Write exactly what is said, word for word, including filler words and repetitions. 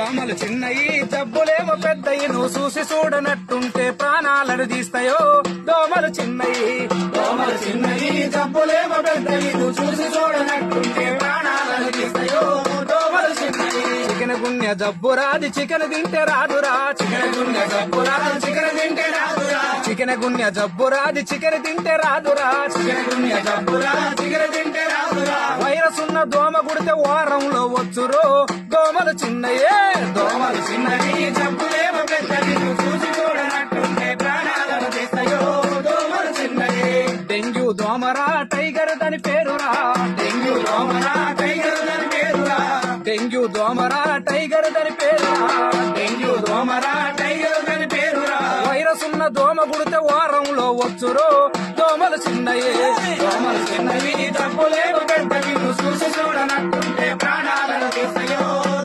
దోమలు చిన్నయి జబ్బులేమో పెద్దయి నువ్వు చూసి చూడనట్టుంటే ప్రాణాలను తీస్తాయో దోమలు చిన్నయి దోమలు చిన్నయి జబ్బులేమో పెద్దయి నువ్వు చూసి చూడనట్టుంటే ప్రాణాలను తీస్తాయో దోమలు చిన్నయి చికెన్ గున్య జబ్బు రాది చికెన్ తింటే రాదురా చికెన్ గున్య జబ్బు రాదు చికెన్ తింటే రాదురా చికెన్ గున్య జబ్బు రాది చికెన్ తింటే రాదురా చికెన్ గున్య జబ్బు రాదు చికెన్ తింటే రాదురా వైరస్ ఉన్న దోమ కుడితే వారంలో వచ్చురో దోమలు చిన్నయే దోమలు చిన్నవి జబ్బులేమో పెద్దది చూసి చూడనట్టుంటే ప్రాణాలను తీస్తాయో దోమలు చిన్నయే డెంగ్యూ దోమరా టైగర్ దాని పేరురా డెంగ్యూ దోమరా టైగర్ దాని పేరురా డెంగ్యూ దోమరా టైగర్ దాని పేరురా డెంగ్యూ దోమరా టైగర్ దాని పేరురా వైరస్ ఉన్న దోమ కుడితే వారంలో వచ్చురో దోమలు చిన్నయే దోమలు చిన్నవి జబ్బులేమో పెద్దది చూసి చూడనట్టుంటే ప్రాణాలను తీస్తాయో